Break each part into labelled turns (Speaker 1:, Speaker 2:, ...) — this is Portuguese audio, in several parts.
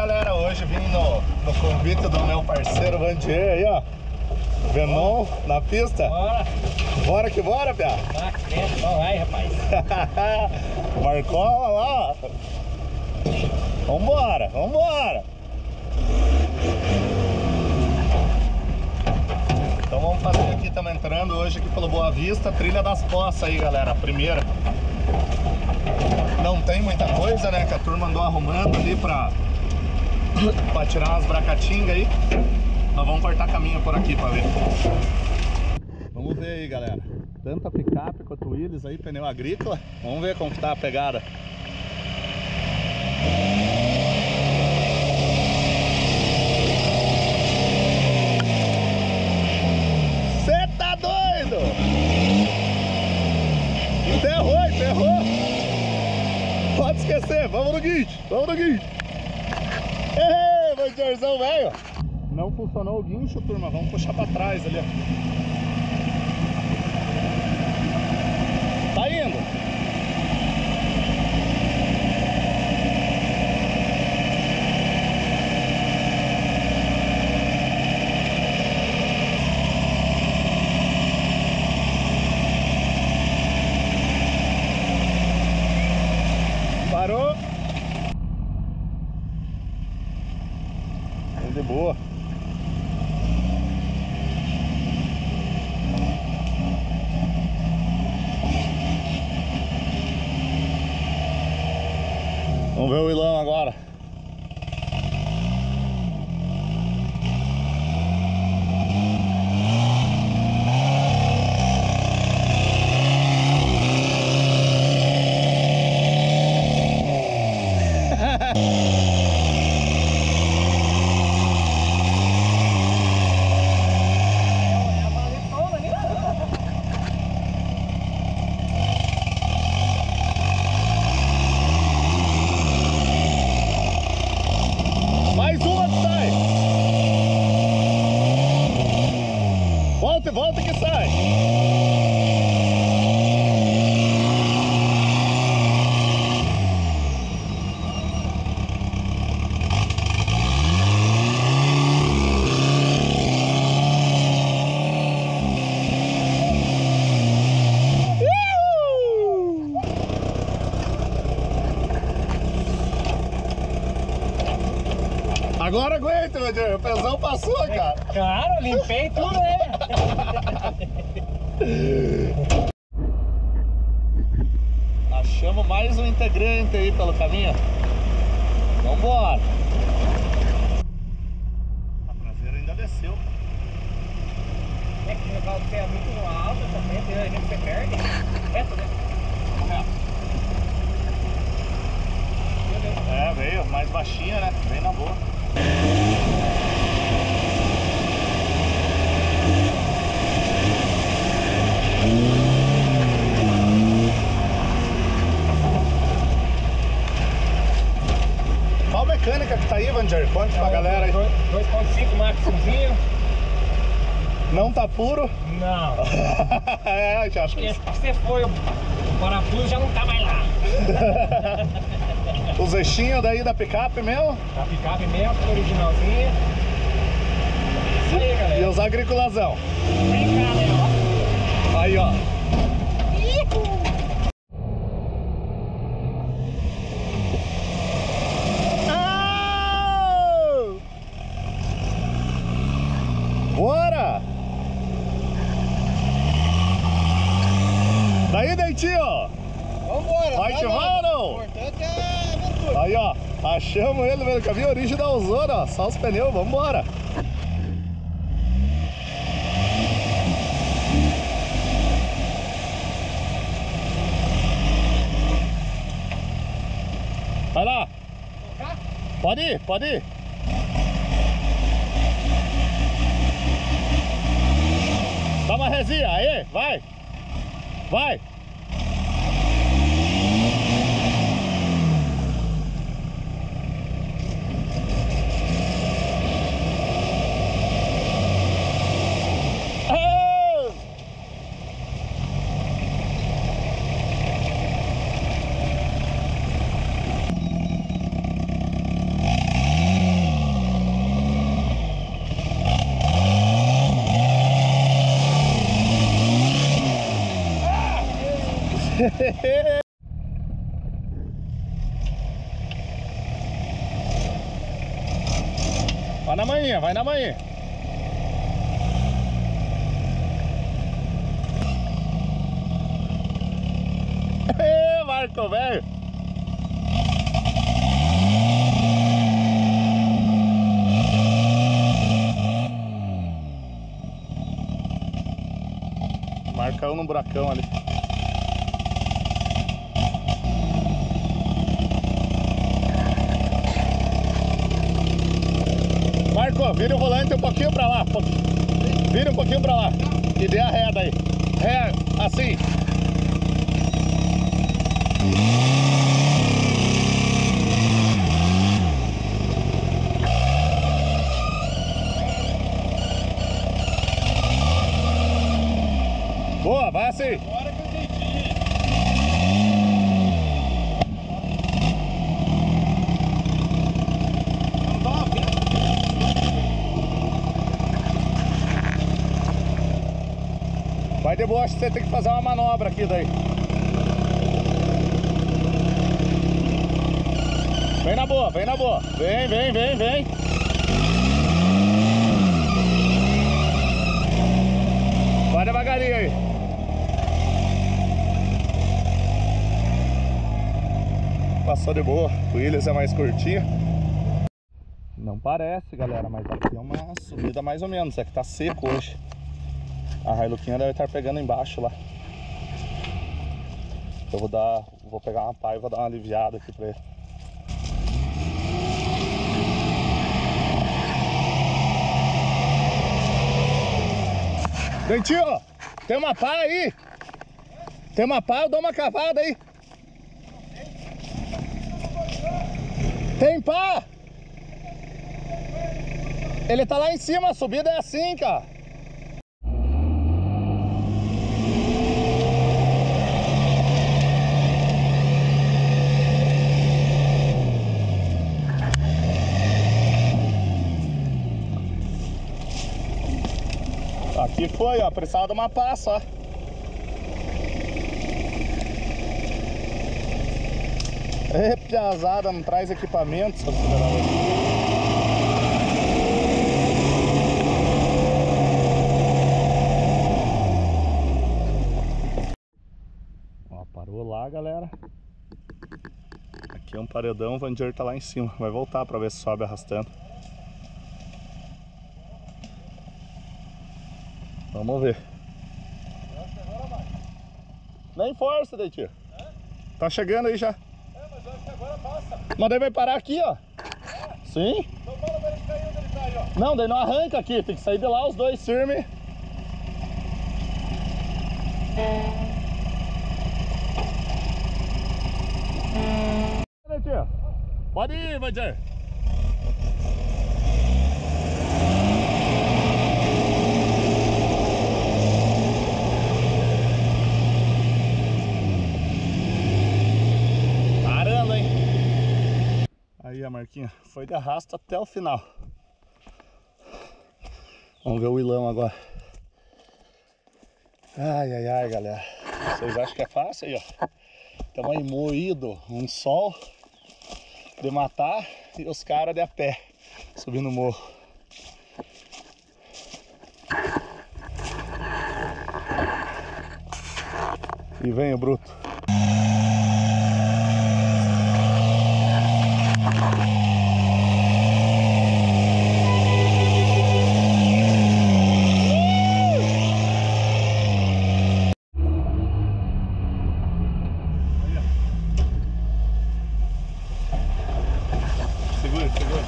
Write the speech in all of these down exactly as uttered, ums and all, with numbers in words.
Speaker 1: galera, hoje vim no, no convite do meu parceiro Vandier aí, ó. Venom na pista.
Speaker 2: Bora!
Speaker 1: Bora que bora, Pia!
Speaker 2: Tá, crente, só vai, rapaz.
Speaker 1: Marcola lá, ó. Vambora, vambora! Então vamos fazer aqui, estamos entrando hoje aqui pelo Boa Vista, Trilha das Poças aí, galera, a primeira. Não tem muita coisa, né, que a turma andou arrumando ali pra, pra tirar umas bracatingas aí. Nós vamos cortar caminho por aqui pra ver. Vamos ver aí, galera. Tanto a picape quanto o Willys aí, pneu agrícola. Vamos ver como que tá a pegada. Cê tá doido? Enterrou, enterrou. Pode esquecer, vamos no guincho, vamos no guincho. Ei, Vandierzão, velho. Não funcionou o guincho, turma. Vamos puxar pra trás ali, ó. Tá indo. Parou. De boa. Vamos ver o Ilão agora. Volta, volta que sai. Agora aguenta, meu Deus, o pesão passou, cara.
Speaker 2: Claro, limpei tudo, né?
Speaker 1: Achamos mais um integrante aí pelo caminho. Vambora. A traseira ainda desceu.
Speaker 2: É que o negócio é muito alto, essa frente, a gente se perde. Reto, né?
Speaker 1: É, veio mais baixinha, né? Bem na boa. Qual mecânica que tá aí, Vandier? Conta pra galera aí.
Speaker 2: dois ponto cinco máximozinho.
Speaker 1: Não tá puro?
Speaker 2: Não.
Speaker 1: É, já acho que
Speaker 2: Se você for, o parafuso já não tá mais lá.
Speaker 1: Os eixinhos daí da picape mesmo?
Speaker 2: A picape mesmo, originalzinha. Isso aí, galera.
Speaker 1: E os agriculazão.
Speaker 2: Vem cá, né, ó.
Speaker 1: Aí, ó. Oh! Bora! Daí, Dentinho!
Speaker 2: Vambora!
Speaker 1: Vai que vai, não?
Speaker 2: O importante é a aventura.
Speaker 1: Aí, ó, achamos ele no caminho originalzona, ó, só os pneus, vambora. Vai lá. Pode ir, pode ir. Dá uma resinha, aí, vai. Vai. Vai na manhã, vai na manhã. Ê, Marco, velho. Marcão no buracão ali. Marco, vira o volante um pouquinho pra lá. Vira um pouquinho pra lá. E dê a ré daí. Ré, assim. Boa, vai assim.
Speaker 2: Agora que eu entendi. Não dá uma vez.
Speaker 1: Vai de boa, acho que você tem que fazer uma manobra aqui daí. Vem na boa, vem na boa. Vem, vem, vem, vem. Vai devagarinho aí. Passou de boa. O Williams é mais curtinho. Não parece, galera, mas aqui é uma subida mais ou menos. É que tá seco hoje. A Hiluquinha deve estar pegando embaixo lá. Eu vou dar, vou pegar uma pá e vou dar uma aliviada aqui pra ele. Dentinho, tem uma pá aí? Tem uma pá, eu dou uma cavada aí. Tem pá? Ele tá lá em cima, a subida é assim, cara. Aqui foi, ó, precisava de uma pá só. É, piazada, não traz equipamento, seu filho da mãe. Ó, parou lá, galera. Aqui é um paredão, o Vandier tá lá em cima. Vai voltar pra ver se sobe arrastando. Vamos ver. Nem força, Deitinho. Tá chegando aí já.
Speaker 2: É, mas eu acho que agora passa.
Speaker 1: Mas daí vai parar aqui, ó.
Speaker 2: É.
Speaker 1: Sim.
Speaker 2: Então fala pra ele cair onde ele tá aí, ó.
Speaker 1: Não, daí não arranca aqui. Tem que sair de lá os dois firmes. Deitinho. Pode ir, Vandier. Aí a marquinha foi de arrasto até o final. Vamos ver o Wilão agora. Ai, ai, ai, galera. Vocês acham que é fácil aí, ó? Estamos aí moído, um sol de matar e os caras de a pé, subindo o morro. E vem o bruto. Segura, segura.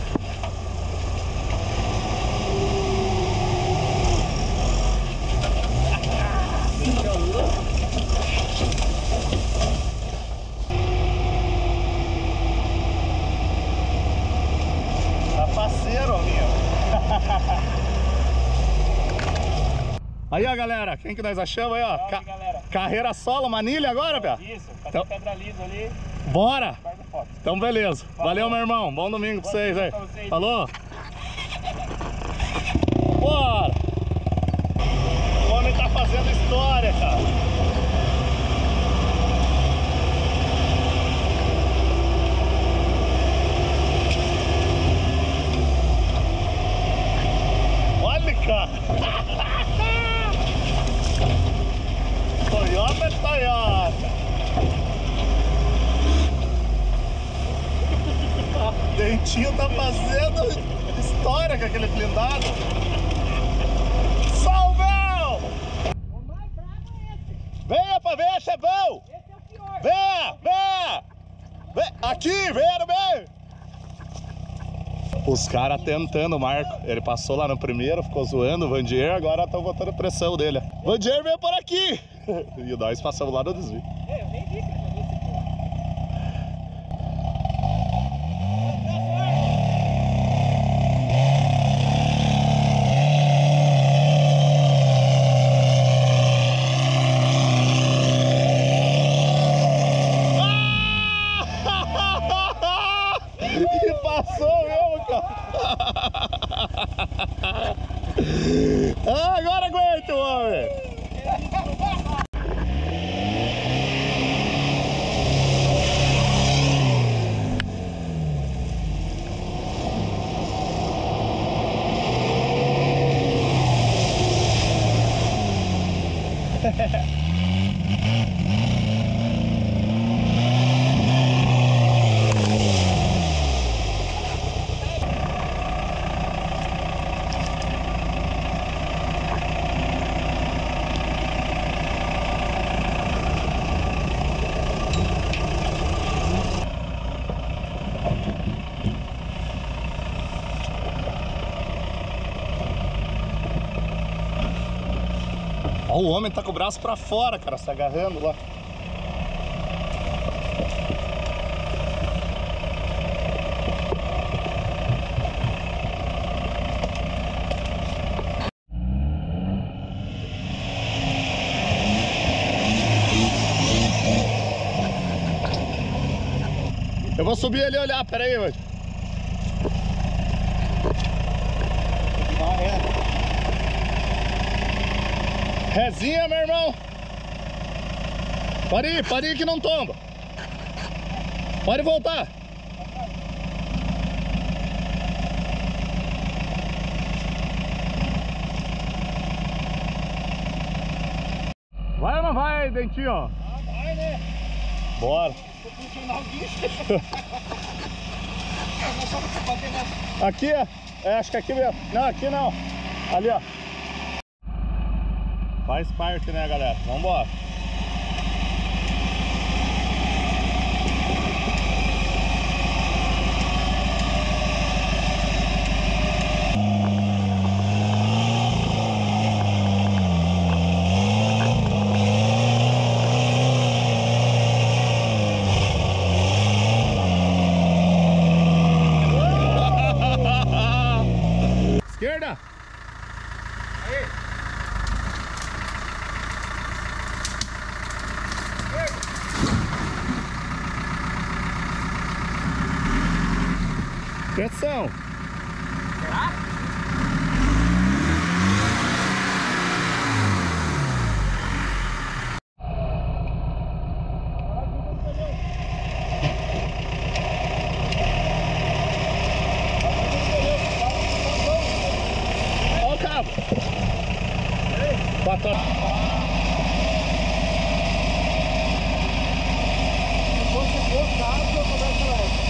Speaker 1: Tá parceiro, amigo. Aí, ó, galera, quem que nós achamos aí, ó?
Speaker 2: Salve,
Speaker 1: Ca
Speaker 2: galera.
Speaker 1: Carreira solo, manilha agora, Pia?
Speaker 2: Isso, cadê
Speaker 1: Então-
Speaker 2: a pedra lisa ali?
Speaker 1: Bora!
Speaker 2: Guarda foto.
Speaker 1: Então, beleza.
Speaker 2: Falou.
Speaker 1: Valeu, meu irmão. Bom domingo pra
Speaker 2: Bom
Speaker 1: vocês
Speaker 2: domingo
Speaker 1: aí.
Speaker 2: pra vocês.
Speaker 1: Falou? Bora! O homem tá fazendo história, cara. com aquele blindado. Salvão!
Speaker 2: O mais bravo é esse.
Speaker 1: Venha pra ver, chefão!
Speaker 2: Esse é o pior.
Speaker 1: Venha, venha! Vem. Aqui, venha no meio! Os caras tentando o Marco. Ele passou lá no primeiro, ficou zoando o Vandier, agora estão botando pressão dele. Vandier veio por aqui! E nós passamos lá no desvio.
Speaker 2: É, eu nem vi que ele mandou esse pior.
Speaker 1: E passou mesmo, cara. Ah, agora aguento, homem. Ó, o homem tá com o braço pra fora, cara, se agarrando lá. Eu vou subir ali e olhar, pera aí, velho. Rezinha, meu irmão. Pode ir, pode ir que não tomba. Pode voltar. Vai ou não vai, Dentinho?
Speaker 2: Ah, vai, né?
Speaker 1: Bora.
Speaker 2: Vou funcionar o guincho. Não só pra bater nessa.
Speaker 1: Aqui, é, acho que aqui mesmo. Não, aqui não. Ali, ó. Faz parte, né, galera? Vambora. Esquerda.
Speaker 2: Aí.
Speaker 1: Pressão.
Speaker 2: Será?
Speaker 1: Ó o cabo. Bateu.
Speaker 2: Se fosse o cabo, eu começo lá.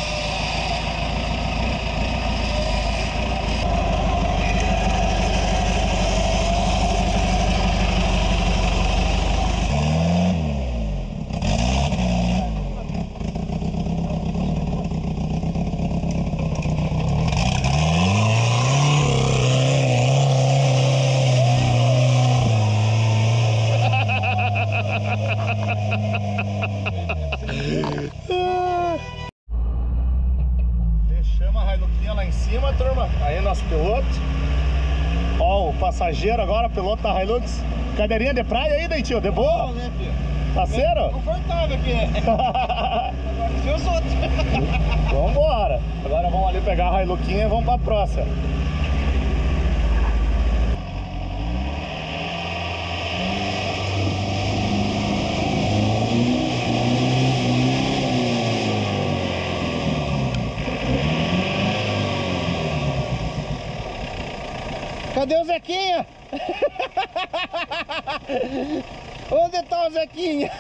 Speaker 1: Deixamos a Hiluxinha lá em cima, turma. Aí nosso piloto. Ó, o passageiro agora, piloto da Hilux. Cadeirinha de praia aí, Dentinho? De boa?
Speaker 2: Não, né, filho?
Speaker 1: Parceiro?
Speaker 2: Confortável aqui, né? Agora deixa os outros.
Speaker 1: Vambora. Agora vamos ali pegar a Hiluxinha e vamos pra próxima.
Speaker 2: Cadê o Zequinha? Onde tá o Zequinha?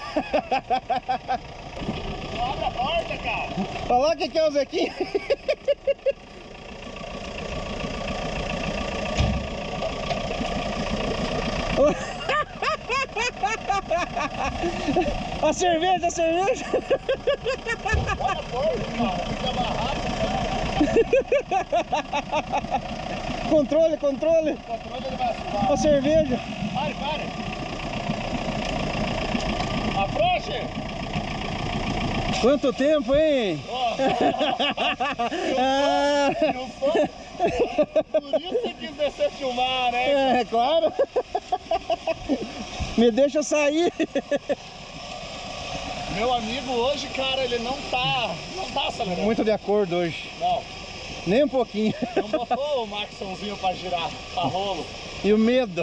Speaker 1: Abre a porta, cara.
Speaker 2: Olha lá o que que é o Zequinha.
Speaker 3: A cerveja, a cerveja.
Speaker 1: Olha porra, cara, fica barraco, cara.
Speaker 3: Controle, controle.
Speaker 1: O controle ele vai assustar.
Speaker 3: A cerveja.
Speaker 1: Pare, pare. Afrouxe.
Speaker 3: Quanto tempo, hein?
Speaker 1: Ó,
Speaker 3: Ah,
Speaker 1: eu sou... Por isso você quis descer filmar, né?
Speaker 3: é, claro. Me deixa sair.
Speaker 1: Meu amigo hoje, cara, ele não tá, não tá acelerando.
Speaker 3: Muito de acordo hoje.
Speaker 1: Não,
Speaker 3: Nem um pouquinho.
Speaker 1: não botou o Maxonzinho pra girar, pra rolo.
Speaker 3: E o medo.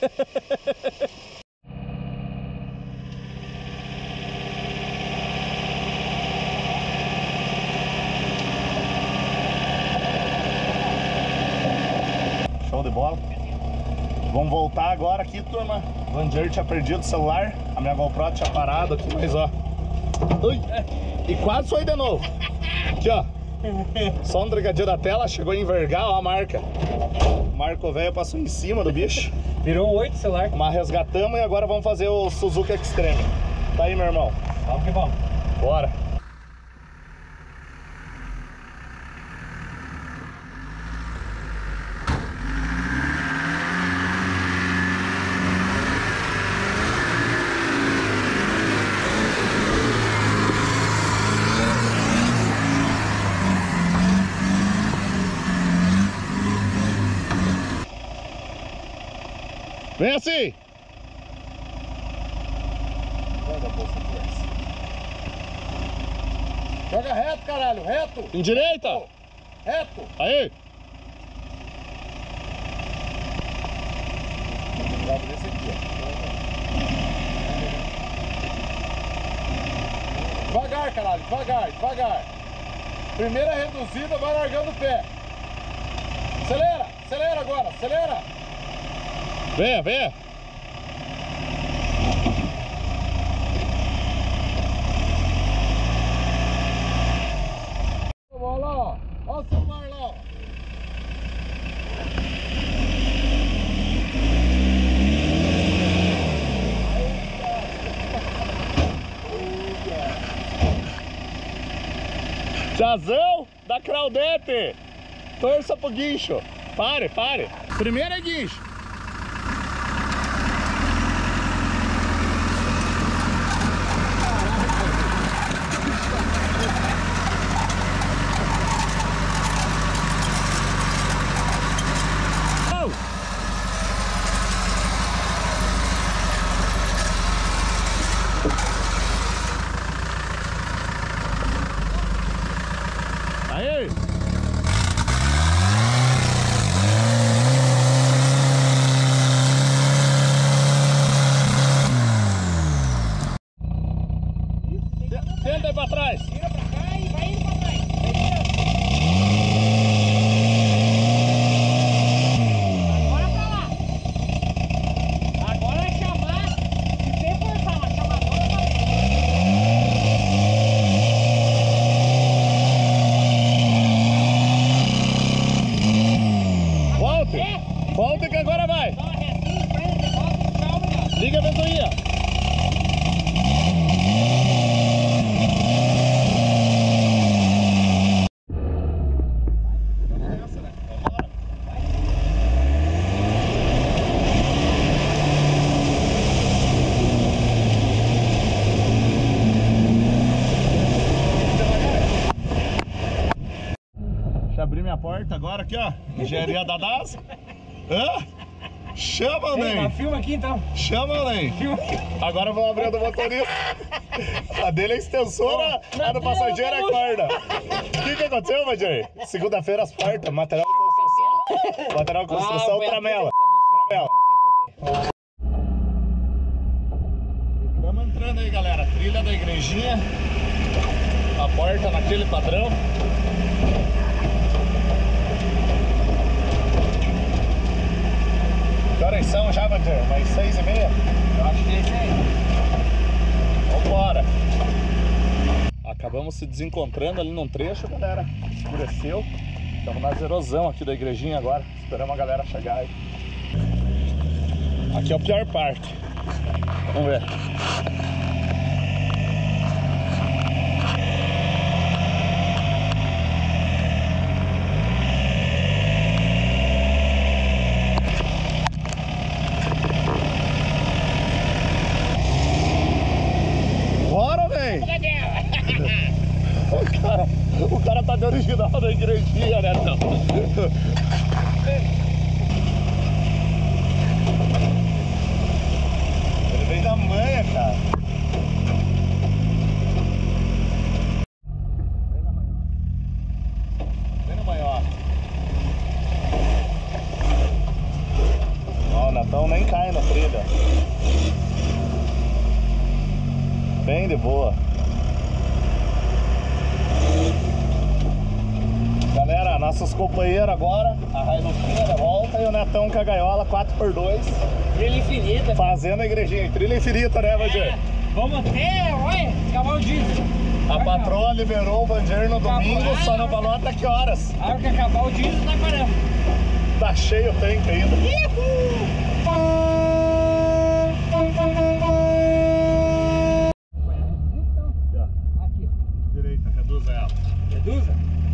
Speaker 1: Show de bola. Vamos voltar agora aqui, turma. O Vandier tinha perdido o celular. A minha GoPro tinha parado aqui, mas ó. Ui. E quase foi de novo. Aqui, ó. Só um drigadinho da tela, chegou a envergar, ó a marca. O Marco velho passou em cima do bicho.
Speaker 2: Virou um oito celular.
Speaker 1: Mas resgatamos e agora vamos fazer o Suzuki Extreme. Tá aí, meu irmão.
Speaker 2: Vamos que vamos.
Speaker 1: Bora. Vem assim!
Speaker 2: Joga reto, caralho, reto!
Speaker 1: Em direita!
Speaker 2: Reto!
Speaker 1: Aí!
Speaker 2: Esse aqui, ó. Devagar, caralho, devagar, devagar. Primeira reduzida, vai largando o pé. Acelera, acelera agora, acelera.
Speaker 1: Venha, venha!
Speaker 2: Olha lá, ó. Olha o celular lá, ó.
Speaker 1: Chazão da Claudete! Torça pro guincho! Pare, pare! Primeiro é guincho! Aí! Tenta aí pra trás!
Speaker 2: Vira pra cá e vai indo pra trás. Agora pra lá. Agora é chamar e sem forçar, mas chama agora pra
Speaker 1: Volte! Volte que agora vai!
Speaker 2: Dá uma retinha, prende, volta e calma, cara.
Speaker 1: Liga a ventoinha! Deixa eu abrir minha porta agora aqui, ó. Engenharia da D A S. Hã? Chama,
Speaker 2: Ei,
Speaker 1: Ney!
Speaker 2: mas filma aqui então.
Speaker 1: Chama, Ney!
Speaker 2: Filma aqui.
Speaker 1: Agora vamos abrir a do motorista. A dele é extensora, a do passageiro é corda. O que que aconteceu, Vandier? Segunda-feira as portas, material de construção. Material de construção, tramela. Tramela. Estamos entrando aí, galera. Trilha da igrejinha. A porta naquele padrão. Que horas são já, Vandier? Mais seis e meia?
Speaker 2: Eu acho que é isso aí.
Speaker 1: Vambora! Acabamos se desencontrando ali num trecho, galera. Escureceu. Estamos na zerosão aqui da igrejinha agora. Esperamos a galera chegar aí. Aqui é a pior parte. Vamos ver. Bora, vem! O cara, o cara tá de original da igrejinha, né, não? Ele vem da manha, cara. Vem na manhã. Vem na manhã. Ó, o Netão nem cai na trilha. Bem de boa. Galera, nossos companheiros agora, a Railuquinha volta e o Netão com a gaiola quatro por dois.
Speaker 4: Trilha infinita.
Speaker 1: Fazendo a igrejinha, trilha infinita, né, Vandir?
Speaker 4: É, vamos até, olha, acabar o diesel.
Speaker 1: A patroa liberou o Vandir no domingo,
Speaker 4: Acabou.
Speaker 1: só não falou até que horas.
Speaker 4: A hora que acabar o diesel, nós paramos.
Speaker 1: Tá cheio o tanque ainda.
Speaker 4: Aqui,
Speaker 1: Direita, reduz ela.
Speaker 4: reduza.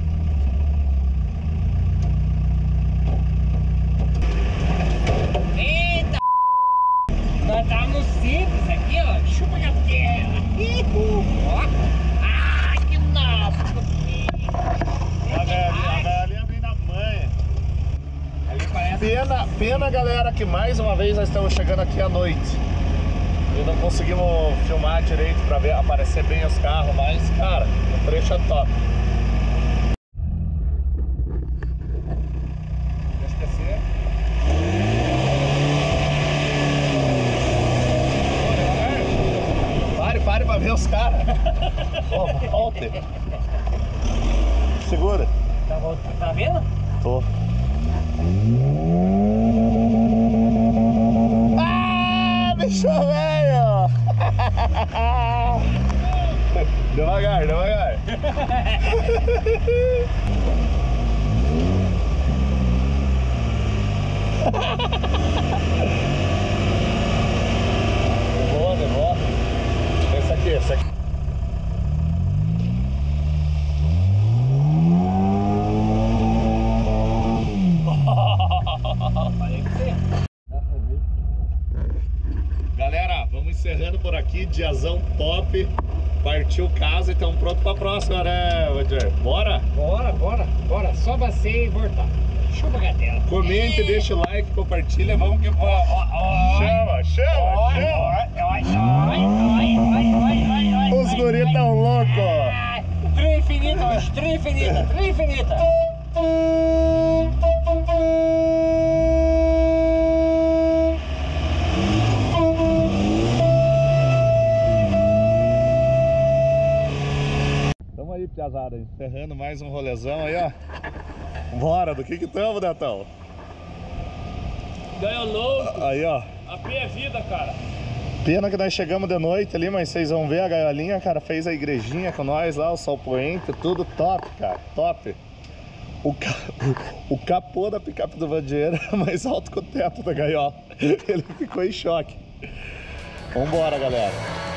Speaker 4: Eita! Nós estamos no simples aqui, ó. Chupa a terra. Ó. Ah, que nossa!
Speaker 1: A gaiolinha, a gaiolinha vem na manha.
Speaker 4: Ali parece.
Speaker 1: Pena, pena, galera, que mais uma vez nós estamos chegando aqui à noite. E não conseguimos filmar direito pra ver, aparecer bem os carros, mas, cara, o trecho é top. Deixa eu descer. Pare, pare pra ver os caras. Oh, volte. Segura.
Speaker 4: Tá, voltando, tá vendo?
Speaker 1: Tô. Ah, bicho velho! Devagar, devagar. De boa, de boa. Esse aqui, esse aqui. Galera, vamos encerrando por aqui, diazão top. Partiu casa e estamos prontos para a próxima, né, Vandir? Bora?
Speaker 4: Bora, bora, bora. Só bacia e voltar. Chupa a gatela.
Speaker 1: Comente, deixa o like, compartilha, vamos que vamos. Chama, chama, chama. Os guris tão loucos.
Speaker 4: Trilha infinita hoje, trilha infinita, trilha infinita.
Speaker 1: Tamo aí, piazada, encerrando mais um rolezão aí, ó. Bora, do que que tamo, Netão?
Speaker 4: Ganha louco.
Speaker 1: Aí, ó.
Speaker 4: A P é vida, cara.
Speaker 1: Pena que nós chegamos de noite ali, mas vocês vão ver a gaiolinha, cara, fez a igrejinha com nós lá, o sol poente, tudo top, cara, top. O, ca... o capô da picape do Vandir era mais alto que o teto da gaiola. Ele ficou em choque. Vambora, galera.